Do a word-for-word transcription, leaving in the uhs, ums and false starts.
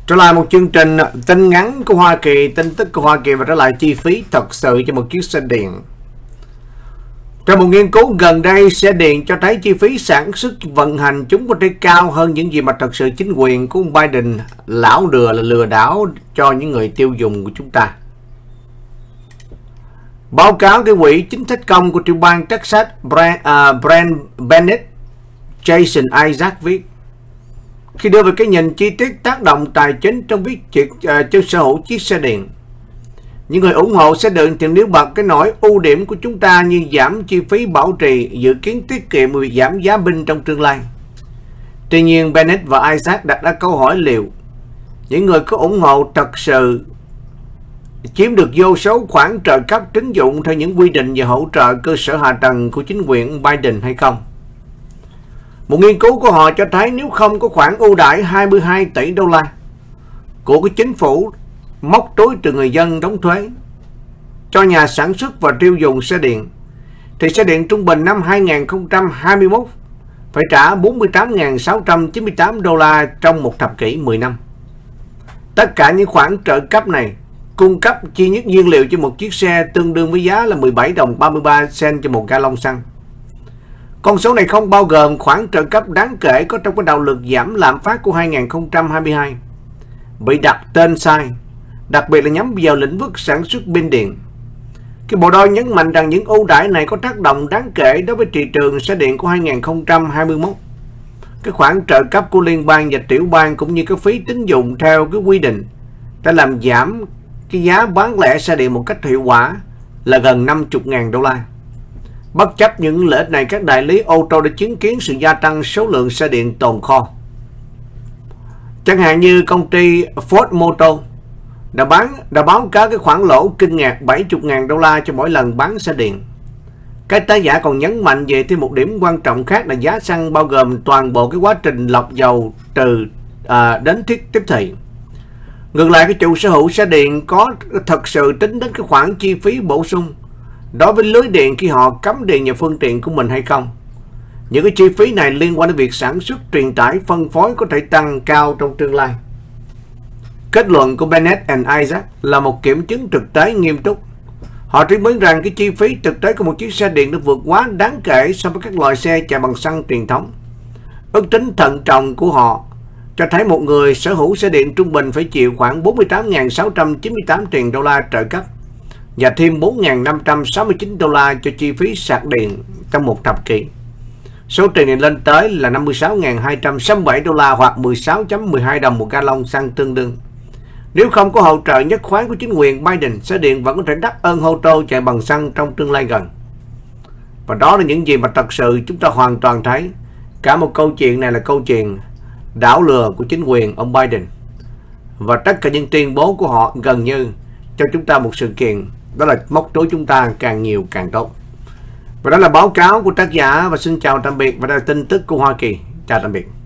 Trở lại một chương trình tin ngắn của Hoa Kỳ, tin tức của Hoa Kỳ và trở lại chi phí thật sự cho một chiếc xe điện. Trong một nghiên cứu gần đây, xe điện cho thấy chi phí sản xuất vận hành chúng có thể cao hơn những gì mà thật sự chính quyền của ông Biden lão lừa là lừa đảo cho những người tiêu dùng của chúng ta. Báo cáo cái quỹ chính sách công của tiểu bang Texas Brent, uh, Brent Bennett Jason Isaac viết, khi đưa về cái nhìn chi tiết tác động tài chính trong viết chuyện uh, cho sở hữu chiếc xe điện, những người ủng hộ xe điện thì nêu bật cái nỗi ưu điểm của chúng ta như giảm chi phí bảo trì, dự kiến tiết kiệm và giảm giá binh trong tương lai. Tuy nhiên, Bennett và Isaac đặt ra câu hỏi liệu những người có ủng hộ thật sự chiếm được vô số khoản trợ cấp tín dụng theo những quy định về hỗ trợ cơ sở hạ tầng của chính quyền Biden hay không. Một nghiên cứu của họ cho thấy nếu không có khoản ưu đãi hai mươi hai tỷ đô la của cái chính phủ móc túi từ người dân đóng thuế cho nhà sản xuất và tiêu dùng xe điện, thì xe điện trung bình năm hai nghìn không trăm hai mươi mốt phải trả bốn mươi tám nghìn sáu trăm chín mươi tám đô la trong một thập kỷ mười năm. Tất cả những khoản trợ cấp này cung cấp chi nhất nhiên liệu cho một chiếc xe tương đương với giá là mười bảy đồng ba mươi ba cent cho một gallon xăng. Con số này không bao gồm khoản trợ cấp đáng kể có trong cái đạo luật giảm lạm phát của hai nghìn không trăm hai mươi hai bị đặt tên sai, đặc biệt là nhắm vào lĩnh vực sản xuất pin điện. Cái bộ đôi nhấn mạnh rằng những ưu đãi này có tác động đáng kể đối với thị trường xe điện của hai nghìn không trăm hai mươi mốt. Cái khoản trợ cấp của liên bang và tiểu bang cũng như cái phí tín dụng theo cái quy định đã làm giảm cái giá bán lẻ xe điện một cách hiệu quả là gần năm mươi nghìn đô la. Bất chấp những lợi ích này, các đại lý ô tô đã chứng kiến sự gia tăng số lượng xe điện tồn kho. Chẳng hạn như công ty Ford Motor đã bán đã báo cáo cái khoản lỗ kinh ngạc bảy mươi nghìn đô la cho mỗi lần bán xe điện. Cái tác giả còn nhấn mạnh về thêm một điểm quan trọng khác là giá xăng bao gồm toàn bộ cái quá trình lọc dầu từ à, đến thiết tiếp thị. Ngược lại, cái chủ sở hữu xe điện có thật sự tính đến cái khoản chi phí bổ sung đối với lưới điện khi họ cắm điện vào phương tiện của mình hay không. Những cái chi phí này liên quan đến việc sản xuất, truyền tải, phân phối có thể tăng cao trong tương lai. Kết luận của Bennett and Isaac là một kiểm chứng thực tế nghiêm túc. Họ tuyên bố rằng cái chi phí thực tế của một chiếc xe điện đã vượt quá đáng kể so với các loại xe chạy bằng xăng truyền thống. Ước tính thận trọng của họ cho thấy một người sở hữu xe điện trung bình phải chịu khoảng bốn mươi tám nghìn sáu trăm chín mươi tám tiền đô la trợ cấp và thêm bốn nghìn năm trăm sáu mươi chín đô la cho chi phí sạc điện trong một thập kỷ. Số tiền này lên tới là năm mươi sáu nghìn hai trăm sáu mươi bảy đô la hoặc mười sáu phẩy mười hai đồng một gallon xăng tương đương. Nếu không có hỗ trợ nhất khoán của chính quyền Biden, xe điện vẫn có thể đắt hơn ô tô chạy bằng xăng trong tương lai gần. Và đó là những gì mà thật sự chúng ta hoàn toàn thấy. Cả một câu chuyện này là câu chuyện đảo lừa của chính quyền ông Biden. Và tất cả những tuyên bố của họ gần như cho chúng ta một sự kiện, đó là móc túi chúng ta càng nhiều càng tốt. Và đó là báo cáo của tác giả, và xin chào tạm biệt, và đây là tin tức của Hoa Kỳ. Chào tạm biệt.